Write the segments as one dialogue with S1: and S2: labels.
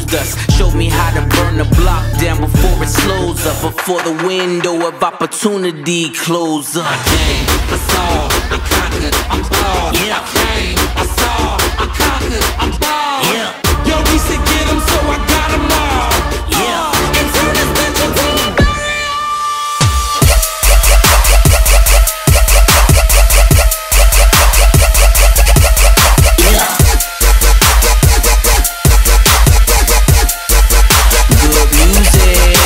S1: exposed us. Showed me how to burn the block down before it slows up, before the window of opportunity closes up.
S2: I came, I saw, I conquered, I'm bald.
S1: Yeah.
S2: I came, I saw, I conquered, I'm bald.
S1: Yeah.
S2: Yo, we said get 'em, so I got 'em all.
S1: Yeah.
S2: And turn this bitch into a burial.
S1: Yeah. Good music.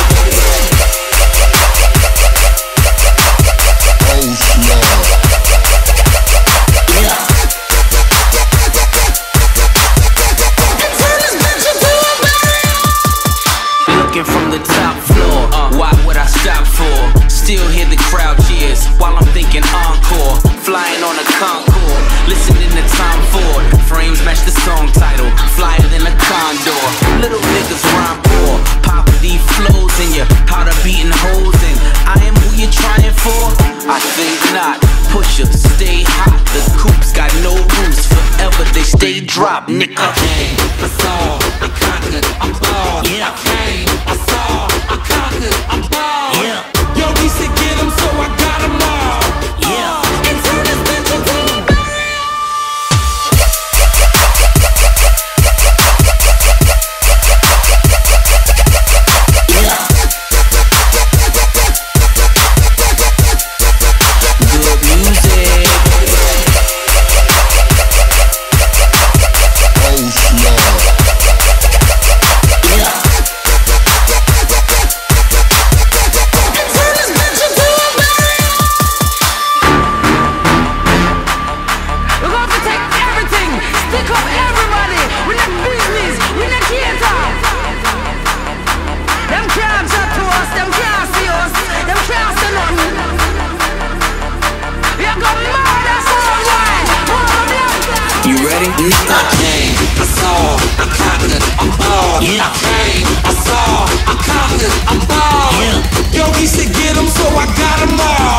S3: Oh, snap.
S1: Yeah. Looking from the top floor, why would I stop for? Still hear the crowd cheers while I'm thinking encore. Flying on a Concorde, listening to Tom Ford. Frames match the song title, flyer than a condor. Little niggas rhyme poor, poverty flows in you, powder beating holes in. I am who you're trying for? I think not. Pusher, stay hot. The coops got no roofs, forever they stay drop, nigga.
S2: I came, I saw, I conquered, I'm bald.
S1: Yeah.
S2: I came, I saw, I conquered, I'm bald.
S1: Yeah.
S2: Yo, we said get 'em, so I got 'em all.
S1: Yeah.
S2: And turn this bitch into a burial.
S1: Yeah. Good music.
S3: Oh, snap.
S1: Yeah.
S2: Turn this bitch into a burial.
S4: We're going to take everything, stick up everybody. We not business, we not cater. Them can't chat to us, them can't see us, them can't say nothing. We are going murder someone.
S1: You ready?
S2: I came, I saw, I conquered, I'm bald.
S1: Yeah.
S2: I came, I saw, I conquered, I'm bald.
S1: Yeah.
S2: Yo, we said get 'em, so I got 'em all.